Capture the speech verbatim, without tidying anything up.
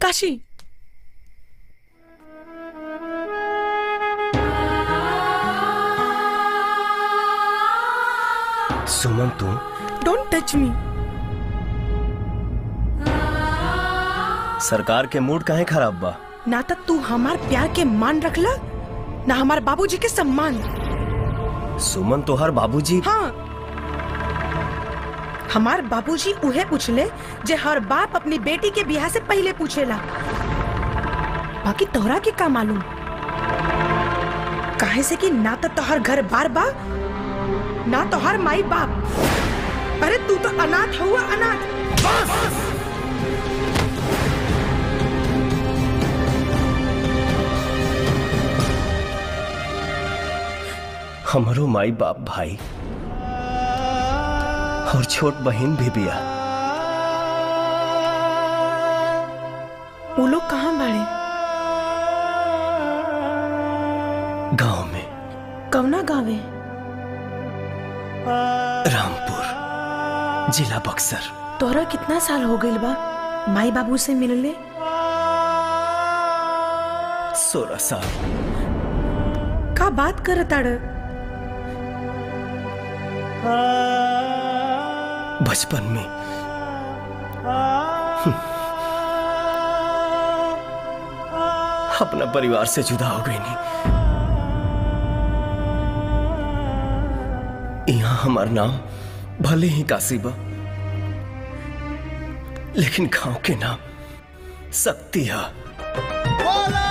काशी। सुमन तू don't touch me. सरकार के मूड काहे खराब बा? ना तो तू हमार प्यार के मान रखला, ना हमार बाबूजी के सम्मान। सुमन तोहर बाबूजी? हाँ, हमार बाबूजी उहे पूछले जे हर बाप अपनी बेटी के ब्याह से पहले पूछेला। बाकी तोहरा के का मालूम? काहे से कि ना तो तोहर घर बार बा, ना तोहर माई बाप। अरे तू तो अनाथ हुआ, अनाथ। हमरो माई बाप भाई और छोट बहन भी बिया। वो लोग कहाँ बाड़े? गांव में। कवना गावे? रामपुर, जिला बक्सर। तोहरा कितना साल हो गइल बा माई बाबू से मिलले? सोलह साल। का बात करताड़? बचपन में अपना परिवार से जुदा हो गई नहीं। यहाँ हमारा नाम भले ही काशी बा, लेकिन गांव के नाम शक्ति है।